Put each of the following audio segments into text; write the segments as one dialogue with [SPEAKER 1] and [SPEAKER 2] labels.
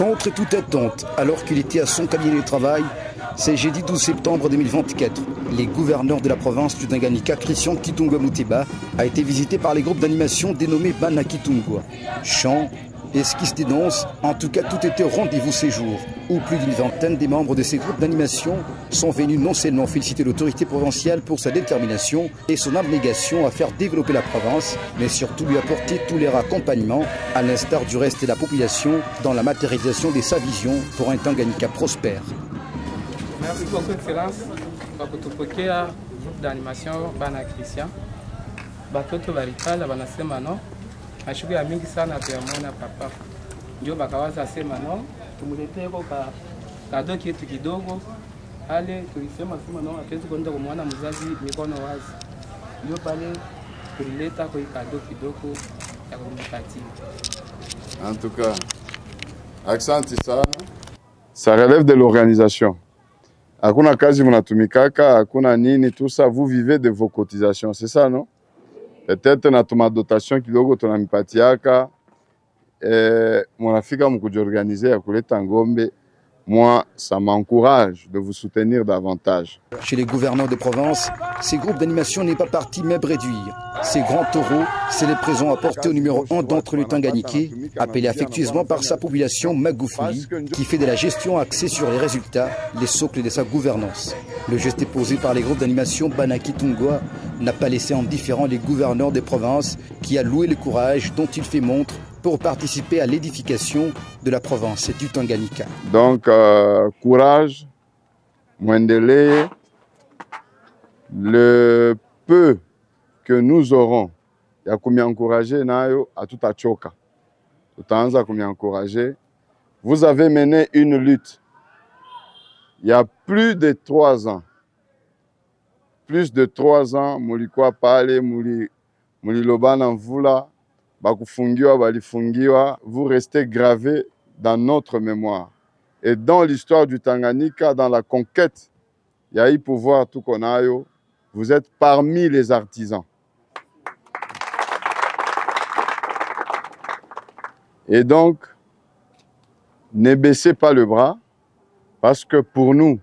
[SPEAKER 1] Contre toute attente, alors qu'il était à son cabinet de travail, c'est jeudi 12 septembre 2024. Les gouverneurs de la province du Tanganyika, Christian Kitungwa Muteba, a été visité par les groupes d'animation dénommés Bana Kitungwa. Chants, esquisses des danses, en tout cas tout était au rendez-vous ces jours, où plus d'une vingtaine des membres de ces groupes d'animation sont venus non seulement féliciter l'autorité provinciale pour sa détermination et son abnégation à faire développer la province, mais surtout lui apporter tous les accompagnements, à l'instar du reste de la population, dans la matérialisation de sa vision pour un Tanganyika prospère.
[SPEAKER 2] Merci beaucoup, Excellence. Bakutupokea groupe d'animation Bana Christian. Batoto balikala banasema no. Mashughuli ya mingi sana tuyamwona papa. Ndio bakawaza sema no, tumuletee kwa kado kitu kidogo. Ale tulisema sema no, hatuwezi kwenda kumwona mzazi mikono wazi. Ndio pale tulileta kwa kado kidogo ya kumpatia.
[SPEAKER 3] En tout cas, accent sana. Ça relève de l'organisation. Hakuna kazi mnatumikaka, hakuna nini, tout ça, vous vivez de vos cotisations, c'est ça, non? Peut-être na tuma dotation kidogo tunamipatiaka, mnafika mkujiorganize ya kuleta ngombe. Moi, ça m'encourage de vous soutenir davantage.
[SPEAKER 1] Chez les gouverneurs de province, ces groupes d'animation n'est pas parti même réduire. Ces grands taureaux, c'est les présents apportés au numéro 1 d'entre le Tanganyika, appelé affectueusement par sa population Magufuli, qui fait de la gestion axée sur les résultats, les socles de sa gouvernance. Le geste posé par les groupes d'animation Bana Kitungwa n'a pas laissé indifférents les gouverneurs des provinces, qui a loué le courage dont il fait montre pour participer à l'édification de la province du Tanganyika.
[SPEAKER 3] Donc, courage, Mwendele, le peu que nous aurons, il y a comme encourager nayo à tout à choka. Tout à comme encourager. Vous avez mené une lutte. Il y a plus de 3 ans. Plus de 3 ans, Mulikwa Pale, Mulilobana Mvula, Bakufungiwa, Balifungiwa, vous restez gravés dans notre mémoire. Et dans l'histoire du Tanganyika, dans la conquête, il y a eu pouvoir tout qu'on a eu. Vous êtes parmi les artisans. Et donc, ne baissez pas le bras, parce que pour nous,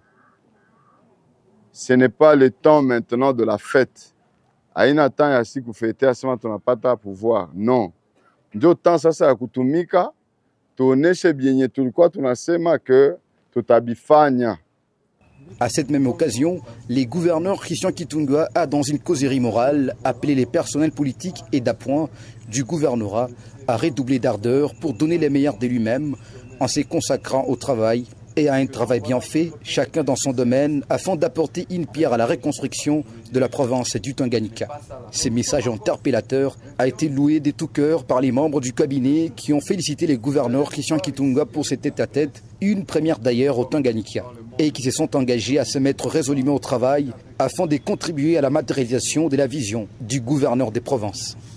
[SPEAKER 3] ce n'est pas le temps maintenant de la fête. Aina temps ya siku fete asema tunapata pouvoir. Non. Ndio temps sasa ya kutumika tuoneshe bienye tulikuwa tunasema que tutabifanya.
[SPEAKER 1] À cette même occasion, les gouverneurs Christian Kitungwa a, dans une causerie morale, appelé les personnels politiques et d'appoint du gouvernorat à redoubler d'ardeur pour donner les meilleurs de lui-même en se consacrant au travail et à un travail bien fait, chacun dans son domaine, afin d'apporter une pierre à la reconstruction de la province du Tanganyika. Ce message interpellateur a été loué de tout cœur par les membres du cabinet qui ont félicité les gouverneurs Christian Kitungwa pour cet tête-à-tête, une première d'ailleurs au Tanganyika, et qui se sont engagés à se mettre résolument au travail afin de contribuer à la matérialisation de la vision du gouverneur des provinces.